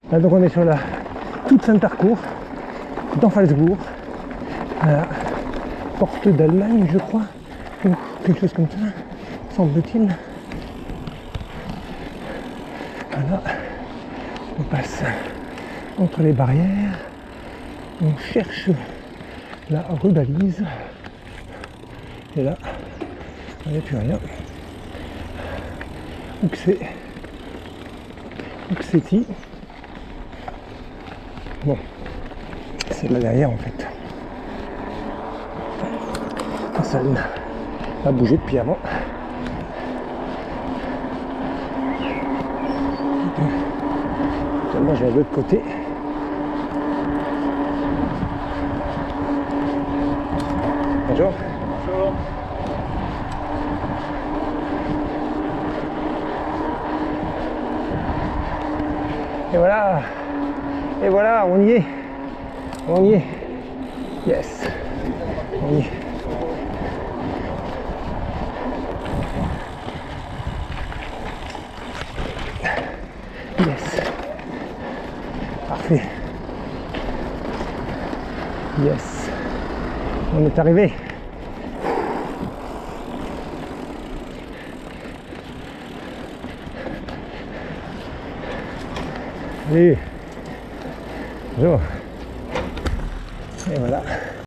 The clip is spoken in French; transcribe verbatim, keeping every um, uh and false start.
Là, donc on est sur la toute fin de parcours dans Phalsbourg. Voilà. Porte d'Allemagne, je crois, ou quelque chose comme ça, semble-t-il. Voilà. On passe entre les barrières. On cherche la rubalise. Et là, il n'y a plus rien. Où que c'est Où que c'est-il? Bon, c'est là derrière en fait. Ça n'a pas bougé depuis avant. Moi je vais de l'autre côté. Bonjour. Bonjour. Et voilà. Et voilà, on y est. On y est. Yes. On y est. Yes. Parfait. Yes. On est arrivé. Allez. Bonjour. Et voilà.